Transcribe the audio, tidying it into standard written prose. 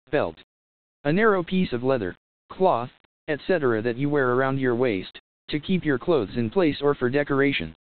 belt. A narrow piece of leather, cloth, etc. that you wear around your waist, to keep your clothes in place or for decoration.